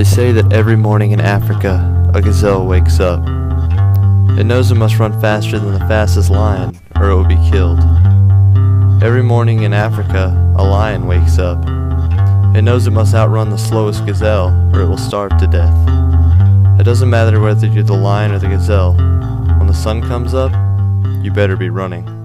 They say that every morning in Africa, a gazelle wakes up. It knows it must run faster than the fastest lion, or it will be killed. Every morning in Africa, a lion wakes up. It knows it must outrun the slowest gazelle, or it will starve to death. It doesn't matter whether you're the lion or the gazelle. When the sun comes up, you better be running.